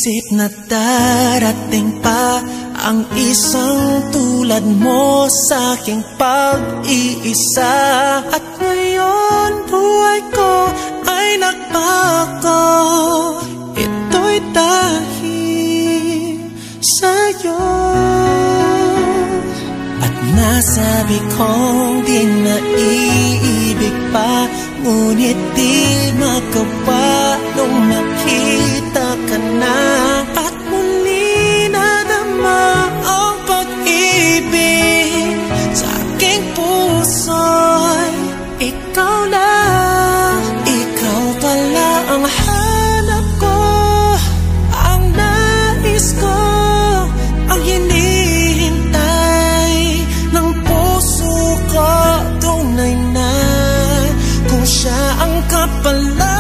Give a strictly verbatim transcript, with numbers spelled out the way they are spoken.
Isip na darating pa ang isang tulad mo sa aking pag-iisa. At ngayon buhay ko ay nagbago. Ito'y dahil sa'yo. At nasabi kong di na iibig pa, ngunit di magawa nung makita ka na. At muli nadama ang pag-ibig sa aking puso'y ikaw lang. Ikaw pala ang hanap ko, ang nais ko, ang hinihintay ng puso ko. Tunay na kung siya ang kapalan